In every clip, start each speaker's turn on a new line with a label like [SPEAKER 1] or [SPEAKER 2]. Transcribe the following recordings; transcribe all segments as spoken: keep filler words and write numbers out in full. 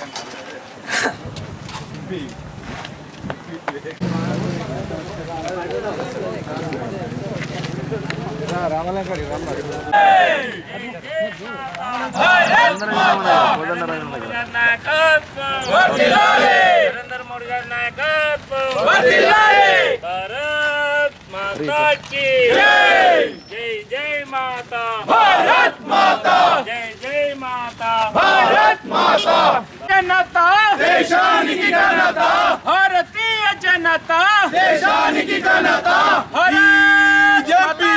[SPEAKER 1] రామలంకడి రామలంకడి
[SPEAKER 2] नरेंद्र मोदी का नायकत्व भारत माता की जय जय जय माता भारत माता जय जय माता भारत माता जनता देशानिकी जनता भारतीय जनता देशानिकी जनता बीजेपी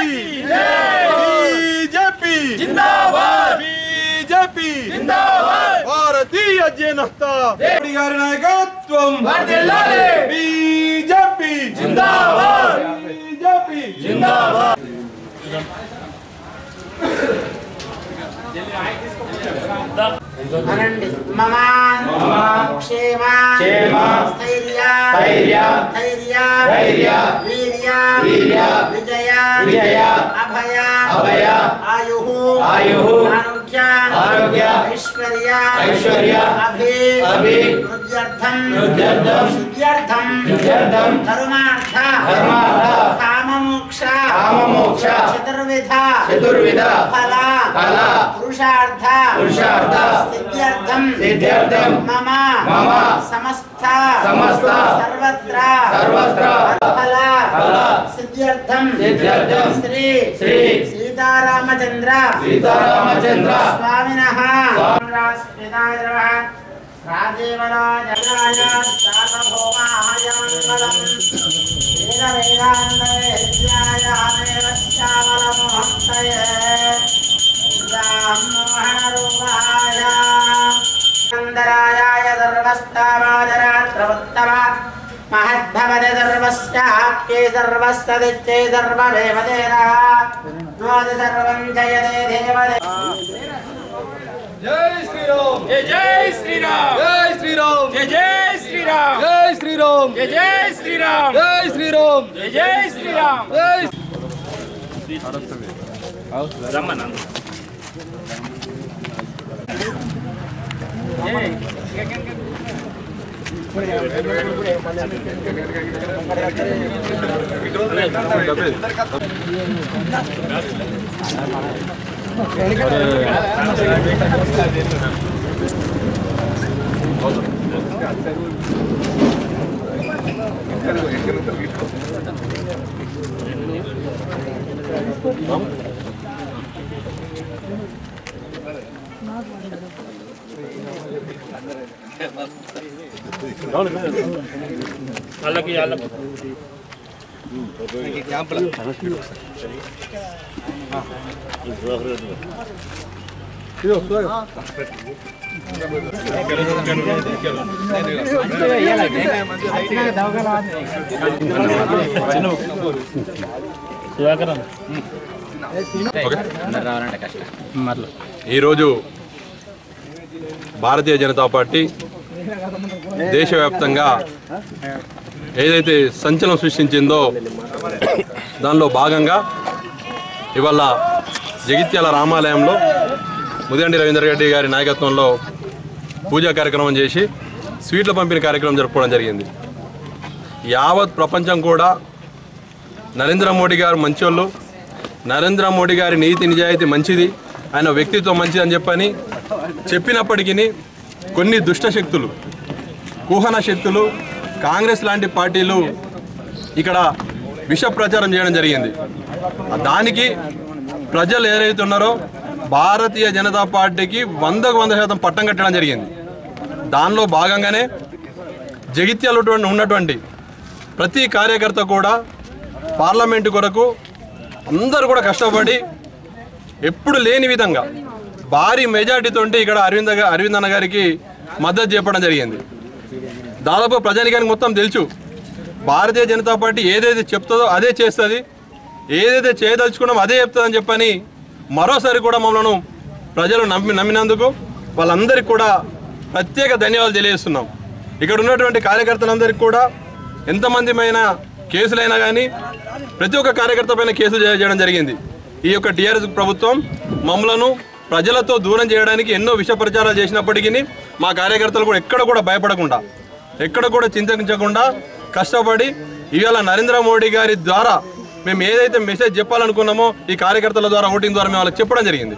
[SPEAKER 2] बीजेपी जिंदाबाद बीजेपी जिंदाबाद भारतीय जनता मोदी गारी नायकत्వం వర్ధిల్లాలి बीजेपी जिंदाबाद बीजेपी जिंदाबाद
[SPEAKER 3] अनंడి मम क्षेम
[SPEAKER 2] क्षेम
[SPEAKER 3] स्थैर्य
[SPEAKER 2] स्थैर्य
[SPEAKER 3] धैर्य
[SPEAKER 2] धैर्य
[SPEAKER 3] वीर्य
[SPEAKER 2] वीर्य
[SPEAKER 3] विजय
[SPEAKER 2] विजय
[SPEAKER 3] अभय
[SPEAKER 2] अभय
[SPEAKER 3] आयुः
[SPEAKER 2] आयुः
[SPEAKER 3] आरोग्य
[SPEAKER 2] आरोग्य
[SPEAKER 3] ऐश्वर्य
[SPEAKER 2] ऐश्वर्य
[SPEAKER 3] अभि
[SPEAKER 2] अभि
[SPEAKER 3] वृद्ध्यर्थं
[SPEAKER 2] वृद्ध्यर्थं
[SPEAKER 3] सिद्ध्यर्थं
[SPEAKER 2] सिद्ध्यर्थं
[SPEAKER 3] धर्मार्थ
[SPEAKER 2] धर्मार्थ
[SPEAKER 3] काममोक्ष
[SPEAKER 2] काममोक्ष
[SPEAKER 3] चतुर्विध
[SPEAKER 2] चतुर्विध
[SPEAKER 3] फल
[SPEAKER 2] फल
[SPEAKER 3] पुरुषार्थ
[SPEAKER 2] पुरुषार्थ
[SPEAKER 3] सिद्ध्यर्थं
[SPEAKER 2] सिद्ध्यर्थं
[SPEAKER 3] मम
[SPEAKER 2] मम
[SPEAKER 3] समस्त
[SPEAKER 2] समस्त
[SPEAKER 3] सर्वत्र
[SPEAKER 2] सर्वत्र
[SPEAKER 3] फल
[SPEAKER 2] फल
[SPEAKER 3] सिद्ध्यर्थं
[SPEAKER 2] सिद्ध्यर्थं
[SPEAKER 3] श्री
[SPEAKER 2] श्री
[SPEAKER 3] सीतारामचंद्र
[SPEAKER 2] सीतारामचंद्र
[SPEAKER 3] स्वामिनः राष्ट्रपिताः राजेवराजाय सार्वभौमाय मङ्गलम् वेदवेदान्तवेद्याय देवश्यामलमोहन्तये ब्राह्मणरूपाय नन्दरायाय सर्वस्तामादरात्रवत्तम महद्भवते सर्वस्याप्ये सर्वस्तदित्ये सर्वमेव तेनः नोति सर्वं जयते देवदे
[SPEAKER 1] जय श्री राम
[SPEAKER 2] जय जय श्री राम
[SPEAKER 1] जय श्री राम
[SPEAKER 2] जय जय श्री राम
[SPEAKER 1] जय श्री राम
[SPEAKER 2] जय जय श्री राम
[SPEAKER 1] जय श्री राम
[SPEAKER 2] जय जय श्री राम
[SPEAKER 1] जय
[SPEAKER 2] रमन अलग ही अलग
[SPEAKER 4] ఈరోజు భారతీయ జనతా పార్టీ దేశవ్యాప్తంగా ఏదైతే సంచలనం సృష్టించిందో దానిలో భాగంగా ఇవాళ జగిత్యాల రామాలయంలో ముదిగంటి రవీందర్ రెడ్డి గారి నాయకత్వంలో పూజా కార్యక్రమం చేసి స్వీట్ల పంపిణీ కార్యక్రమం జరుపుకోవడం జరిగింది. యావత్ ప్రపంచం కూడా నరేంద్ర మోడీ గారు మంచోళ్ళు, నరేంద్ర మోడీ గారి నీతి నిజాయితీ మంచిది, ఆయన వ్యక్తిత్వం మంచిది అని చెప్పని చెప్పినప్పటికీ కొన్ని దుష్ట శక్తులు, కుహన శక్తులు, కాంగ్రెస్ లాంటి పార్టీలు ఇక్కడ విష ప్రచారం చేయడం జరిగింది. దానికి ప్రజలు ఏదైతే ఉన్నారో భారతీయ జనతా పార్టీకి వందకు వంద శాతం పట్టం కట్టడం జరిగింది. దానిలో భాగంగానే జగిత్యాల ఉన్నటువంటి ప్రతి కార్యకర్త కూడా పార్లమెంటు కొరకు అందరూ కూడా కష్టపడి ఎప్పుడు లేని విధంగా భారీ మెజార్టీతో ఇక్కడ అరవింద్ అరవింద్ అన్న గారికి మద్దతు చెప్పడం జరిగింది. దాదాపు ప్రజానికానికి మొత్తం తెలుసు భారతీయ జనతా పార్టీ ఏదైతే చెప్తుందో అదే చేస్తుంది, ఏదైతే చేయదలుచుకున్నామో అదే చెప్తుందని చెప్పని మరోసారి కూడా మమ్మల్ని ప్రజలు నమ్మి నమ్మినందుకు వాళ్ళందరికీ కూడా ప్రత్యేక ధన్యవాదాలు తెలియజేస్తున్నాం. ఇక్కడ ఉన్నటువంటి కార్యకర్తలందరికీ కూడా ఎంతమంది పైన కేసులైనా కానీ ప్రతి ఒక్క కార్యకర్త పైన కేసులు చేయడం జరిగింది. ఈ యొక్క టీఆర్ఎస్ ప్రభుత్వం మమ్మలను ప్రజలతో దూరం చేయడానికి ఎన్నో విష ప్రచారాలు చేసినప్పటికీ మా కార్యకర్తలు కూడా ఎక్కడ కూడా భయపడకుండా ఎక్కడ కూడా చింతించకుండా కష్టపడి ఇవాళ నరేంద్ర మోడీ గారి ద్వారా మేము ఏదైతే మెసేజ్ చెప్పాలనుకున్నామో ఈ కార్యకర్తల ద్వారా ఓటింగ్ ద్వారా మేము వాళ్ళకి చెప్పడం జరిగింది.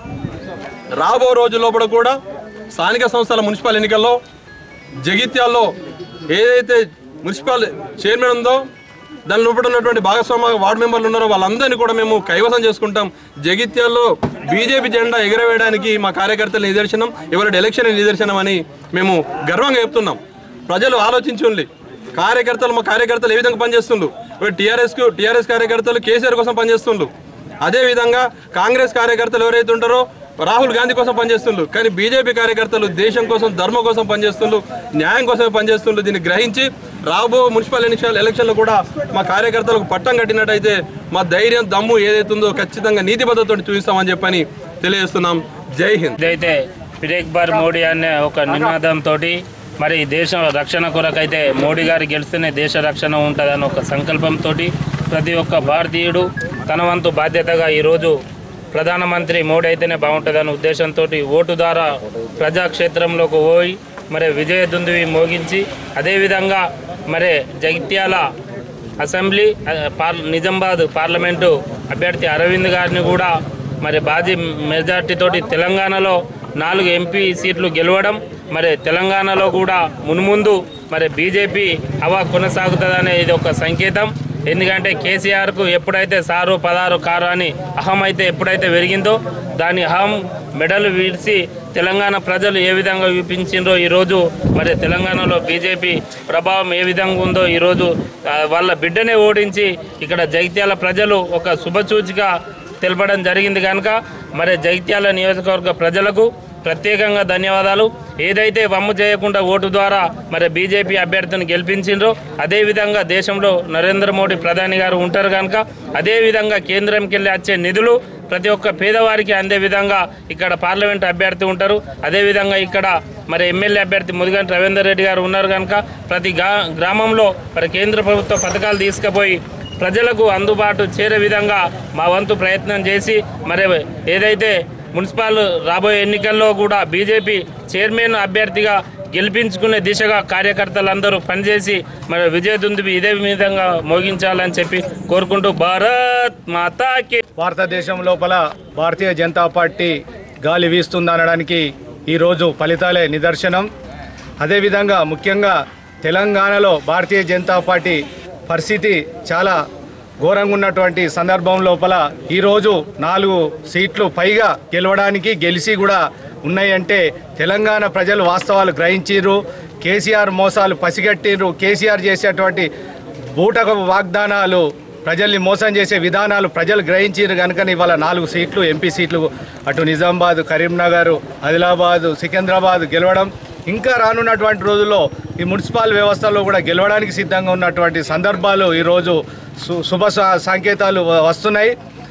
[SPEAKER 4] రాబో రోజు లోపల కూడా స్థానిక సంస్థల మున్సిపల్ ఎన్నికల్లో జగిత్యాల్లో ఏదైతే మున్సిపల్ చైర్మన్ ఉందో దాని లోపల ఉన్నటువంటి భాగస్వామ్య వార్డు మెంబర్లు ఉన్నారో వాళ్ళందరినీ కూడా మేము కైవసం చేసుకుంటాం. జగిత్యాల్లో బీజేపీ జెండా ఎగరవేయడానికి మా కార్యకర్తల నిదర్శనం, ఇవాళ ఎలక్షన్ నిదర్శనం అని మేము గర్వంగా చెప్తున్నాం. ప్రజలు ఆలోచించుండి కార్యకర్తలు మా కార్యకర్తలు ఏ విధంగా పనిచేస్తుండ్రు. టీఆర్ఎస్కు టీఆర్ఎస్ కార్యకర్తలు కేసీఆర్ కోసం పనిచేస్తుండ్రు. అదేవిధంగా కాంగ్రెస్ కార్యకర్తలు ఎవరైతే ఉంటారో రాహుల్ గాంధీ కోసం పనిచేస్తుండ్రు. కానీ బీజేపీ కార్యకర్తలు దేశం కోసం ధర్మం కోసం పనిచేస్తుండ్రు, న్యాయం కోసమే పనిచేస్తుండ్రు. దీన్ని గ్రహించి రాబో మున్సిపల్ ఎన్నికల ఎలక్షన్లో కూడా మా కార్యకర్తలకు పట్టం కట్టినట్టయితే మా ధైర్యం దమ్ము ఏదైతుందో ఖచ్చితంగా నీతిబద్ధతతో చూపిస్తామని చెప్పని తెలియజేస్తున్నాం. జై హింద్.
[SPEAKER 2] ఇదైతే ఫిర్ బార్ మోడీ అనే ఒక నినాదంతో మరి దేశ రక్షణ కొరకైతే మోడీ గారు గెలిస్తేనే దేశ రక్షణ ఉంటుందని ఒక సంకల్పంతో ప్రతి ఒక్క భారతీయుడు తన వంతు బాధ్యతగా ఈరోజు ప్రధానమంత్రి మోడీ అయితేనే బాగుంటుందనే ఉద్దేశంతో ఓటు ద్వారా ప్రజాక్షేత్రంలోకి పోయి మరి విజయ దుందువి మోగించి అదేవిధంగా మరి జగిత్యాల అసెంబ్లీ పార్ నిజామాబాద్ పార్లమెంటు అభ్యర్థి అరవింద్ గారిని కూడా మరి భారీ మెజార్టీతోటి తెలంగాణలో నాలుగు ఎంపీ సీట్లు గెలవడం, మరి తెలంగాణలో కూడా మున్ముందు మరి బీజేపీ హవా కొనసాగుతుందనే ఇది ఒక సంకేతం. ఎందుకంటే కేసీఆర్కు ఎప్పుడైతే సారు పదారు కారు అని అహం అయితే ఎప్పుడైతే పెరిగిందో దాని అహం మెడలు విడిచి తెలంగాణ ప్రజలు ఏ విధంగా చూపించిండ్రో ఈరోజు మరి తెలంగాణలో బీజేపీ ప్రభావం ఏ విధంగా ఉందో ఈరోజు వాళ్ళ బిడ్డనే ఓడించి ఇక్కడ జగిత్యాల ప్రజలు ఒక శుభసూచిగా తెలపడం జరిగింది. కనుక మరి జగిత్యాల నియోజకవర్గ ప్రజలకు ప్రత్యేకంగా ధన్యవాదాలు. ఏదైతే వమ్ము చేయకుండా ఓటు ద్వారా మరి బీజేపీ అభ్యర్థిని గెలిపించిండ్రో అదేవిధంగా దేశంలో నరేంద్ర మోడీ ప్రధాని గారు ఉంటారు కనుక అదేవిధంగా కేంద్రంకి వెళ్ళి వచ్చే నిధులు ప్రతి ఒక్క పేదవారికి అందే విధంగా ఇక్కడ పార్లమెంట్ అభ్యర్థి ఉంటారు. అదేవిధంగా ఇక్కడ మరి ఎమ్మెల్యే అభ్యర్థి ముదిగంటి రవీందర్ రెడ్డి గారు ఉన్నారు కనుక ప్రతి గ్రామంలో మరి కేంద్ర ప్రభుత్వ పథకాలు తీసుకుపోయి ప్రజలకు అందుబాటు చేరే విధంగా మా వంతు ప్రయత్నం చేసి మరి ఏదైతే మున్సిపల్ రాబోయే ఎన్నికల్లో కూడా బీజేపీ చైర్మన్ అభ్యర్థిగా గెలిపించుకునే దిశగా కార్యకర్తలందరూ పనిచేసి మరి విజయదుందుబి ఇదే విధంగా మోగించాలని చెప్పి కోరుకుంటూ భారత్ మాతాకి.
[SPEAKER 5] భారతదేశం లోపల భారతీయ జనతా పార్టీ గాలి వీస్తుందనడానికి ఈరోజు ఫలితాలే నిదర్శనం. అదేవిధంగా ముఖ్యంగా తెలంగాణలో భారతీయ జనతా పార్టీ పరిస్థితి చాలా ఘోరంగా ఉన్నటువంటి సందర్భం లోపల ఈరోజు నాలుగు సీట్లు పైగా గెలవడానికి గెలిచి కూడా ఉన్నాయంటే తెలంగాణ ప్రజలు వాస్తవాలు గ్రహించారు. కేసీఆర్ మోసాలు పసిగట్టిరు. కేసీఆర్ చేసేటువంటి బూటక వాగ్దానాలు ప్రజల్ని మోసం చేసే విధానాలు ప్రజలు గ్రహించారు కనుక ఇవాళ నాలుగు సీట్లు ఎంపీ సీట్లు అటు నిజామాబాద్, కరీంనగర్, ఆదిలాబాద్, సికింద్రాబాద్ గెలవడం, ఇంకా రానున్నటువంటి రోజుల్లో ఈ మున్సిపల్ వ్యవస్థలో కూడా గెలవడానికి సిద్ధంగా ఉన్నటువంటి సందర్భాలు ఈరోజు శుభ సంకేతాలు వస్తున్నాయి.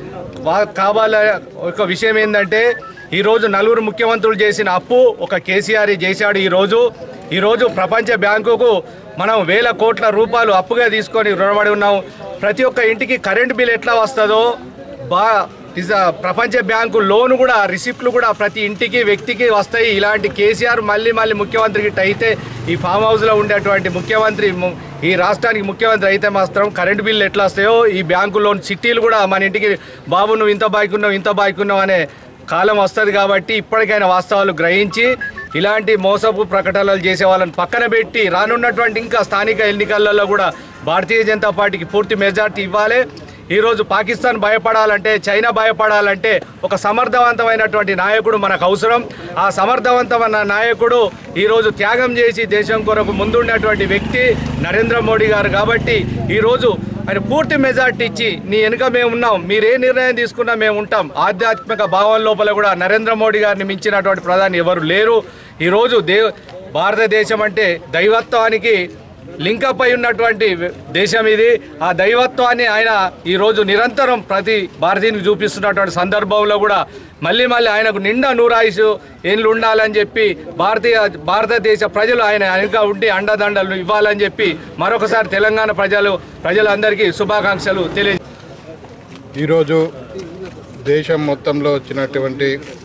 [SPEAKER 5] కావాల ఒక విషయం ఏంటంటే ఈరోజు నలుగురు ముఖ్యమంత్రులు చేసిన అప్పు ఒక కేసీఆర్ చేశాడు. ఈరోజు ఈరోజు ప్రపంచ బ్యాంకుకు మనం వేల కోట్ల రూపాయలు అప్పుగా తీసుకొని రుణపడి ఉన్నాం. ప్రతి ఒక్క ఇంటికి కరెంట్ బిల్ ఎట్లా వస్తుందో బా ప్రపంచ బ్యాంకు లోను కూడా రిసిప్ట్లు కూడా ప్రతి ఇంటికి వ్యక్తికి వస్తాయి. ఇలాంటి కేసీఆర్ మళ్ళీ మళ్ళీ ముఖ్యమంత్రికి అయితే ఈ ఫామ్ హౌస్లో ఉండేటువంటి ముఖ్యమంత్రి ఈ రాష్ట్రానికి ముఖ్యమంత్రి అయితే మాత్రం కరెంట్ బిల్లు ఎట్లా వస్తాయో ఈ బ్యాంకు లోన్ చిట్టీలు కూడా మన ఇంటికి బాబు నువ్వు ఇంత బాయ్కున్నావు ఇంత బాయ్కున్నావు అనే కాలం వస్తుంది. కాబట్టి ఇప్పటికైనా వాస్తవాలు గ్రహించి ఇలాంటి మోసపు ప్రకటనలు చేసే వాళ్ళని పక్కన పెట్టి రానున్నటువంటి ఇంకా స్థానిక ఎన్నికలలో కూడా భారతీయ జనతా పార్టీకి పూర్తి మెజార్టీ ఇవ్వాలి. ఈరోజు పాకిస్తాన్ భయపడాలంటే, చైనా భయపడాలంటే ఒక సమర్థవంతమైనటువంటి నాయకుడు మనకు అవసరం. ఆ సమర్థవంతమైన నాయకుడు ఈరోజు త్యాగం చేసి దేశం కొరకు ముందుండేటువంటి వ్యక్తి నరేంద్ర మోడీ గారు. కాబట్టి ఈరోజు ఆయన పూర్తి మెజార్టీ ఇచ్చి నీ వెనుక మేము ఉన్నాం, మీరు ఏ నిర్ణయం తీసుకున్నా మేము ఉంటాం. ఆధ్యాత్మిక భావం లోపల కూడా నరేంద్ర మోడీ గారిని మించినటువంటి ప్రధాని ఎవరు లేరు. ఈరోజు దే భారతదేశం అంటే దైవత్వానికి లింకప్ అయి ఉన్నటువంటి దేశం ఇది. ఆ దైవత్వాన్ని ఆయన ఈరోజు నిరంతరం ప్రతి భారతీయునికి చూపిస్తున్నటువంటి సందర్భంలో కూడా మళ్ళీ మళ్ళీ ఆయనకు నిండా నూరాయుసు ఏళ్ళు ఉండాలని చెప్పి భారతీయ భారతదేశ ప్రజలు ఆయన వెనుక ఉండి అండదండలు ఇవ్వాలని చెప్పి మరొకసారి తెలంగాణ ప్రజలు ప్రజలందరికీ శుభాకాంక్షలు తెలియ.
[SPEAKER 6] ఈరోజు దేశం మొత్తంలో వచ్చినటువంటి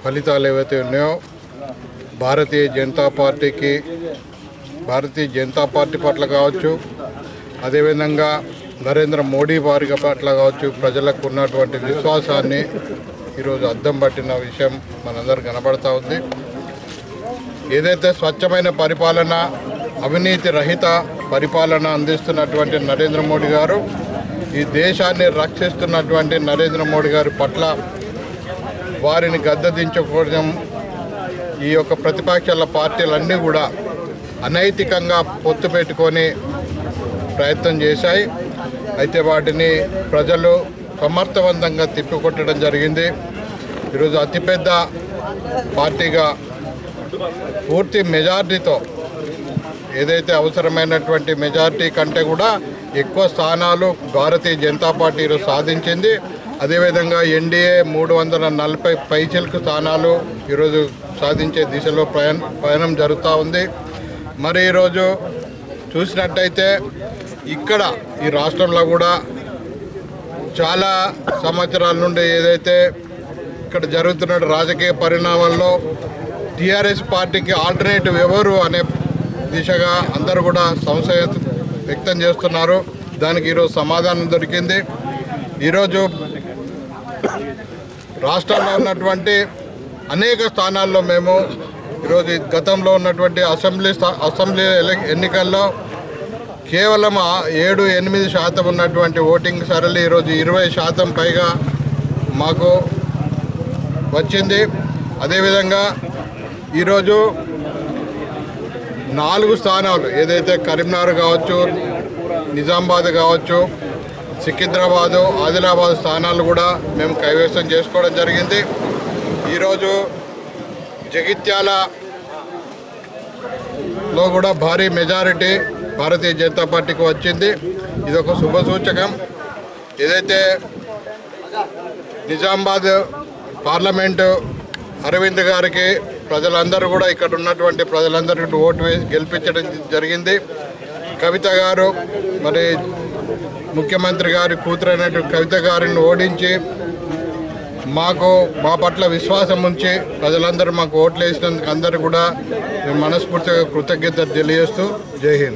[SPEAKER 6] ఫలితాలు ఏవైతే ఉన్నాయో భారతీయ జనతా పార్టీకి భారతీయ జనతా పార్టీ పట్ల కావచ్చు, అదేవిధంగా నరేంద్ర మోడీ వారి పట్ల కావచ్చు, ప్రజలకు ఉన్నటువంటి విశ్వాసాన్ని ఈరోజు అద్దం పట్టిన విషయం మనందరూ కనబడతా ఉంది. ఏదైతే స్వచ్ఛమైన పరిపాలన, అవినీతి రహిత పరిపాలన అందిస్తున్నటువంటి నరేంద్ర మోడీ గారు, ఈ దేశాన్ని రక్షిస్తున్నటువంటి నరేంద్ర మోడీ గారి పట్ల వారిని గద్దెదించుకోవడం ఈ యొక్క ప్రతిపక్షాల పార్టీలన్నీ కూడా అనైతికంగా పొత్తు పెట్టుకొని ప్రయత్నం చేశాయి. అయితే వాటిని ప్రజలు సమర్థవంతంగా తిప్పికొట్టడం జరిగింది. ఈరోజు అతిపెద్ద పార్టీగా పూర్తి మెజార్టీతో, ఏదైతే అవసరమైనటువంటి మెజార్టీ కంటే కూడా ఎక్కువ స్థానాలు భారతీయ జనతా పార్టీ ఈరోజు సాధించింది. అదేవిధంగా ఎన్డీఏ మూడు వందల నలభై పైచిలకు స్థానాలు ఈరోజు సాధించే దిశలో ప్రయాణ ప్రయాణం జరుగుతూ ఉంది. మరి ఈరోజు చూసినట్టయితే ఇక్కడ ఈ రాష్ట్రంలో కూడా చాలా సంవత్సరాల నుండి ఏదైతే ఇక్కడ జరుగుతున్న రాజకీయ పరిణామాల్లో టీఆర్ఎస్ పార్టీకి ఆల్టర్నేటివ్ ఎవరు అనే దిశగా అందరూ కూడా సంశయం వ్యక్తం చేస్తున్నారు. దానికి ఈరోజు సమాధానం దొరికింది. ఈరోజు రాష్ట్రంలో ఉన్నటువంటి అనేక స్థానాల్లో మేము ఈరోజు గతంలో ఉన్నటువంటి అసెంబ్లీ అసెంబ్లీ ఎన్నికల్లో కేవలం ఏడు ఎనిమిది శాతం ఉన్నటువంటి ఓటింగ్ సరళి ఈరోజు ఇరవై శాతం పైగా మాకు వచ్చింది. అదేవిధంగా ఈరోజు నాలుగు స్థానాలు ఏదైతే కరీంనగర్ కావచ్చు, నిజామాబాద్ కావచ్చు, సికింద్రాబాదు, ఆదిలాబాద్ స్థానాలు కూడా మేము కైవసం చేసుకోవడం జరిగింది. ఈరోజు జగిత్యాలలో కూడా భారీ మెజారిటీ భారతీయ జనతా పార్టీకి వచ్చింది. ఇదొక శుభ సూచకం. ఏదైతే నిజామాబాద్ పార్లమెంటు అరవింద్ గారికి ప్రజలందరూ కూడా ఇక్కడ ఉన్నటువంటి ప్రజలందరికీ ఓటు వేసి గెలిపించడం జరిగింది. కవిత గారు మరి ముఖ్యమంత్రి గారి కూతురైనటువంటి కవిత గారిని ఓడించి మాకు మా పట్ల విశ్వాసం ఉంచి ప్రజలందరూ మాకు ఓట్లు వేసినందుకు అందరూ కూడా మనస్ఫూర్తిగా కృతజ్ఞత తెలియజేస్తూ జై హింద్.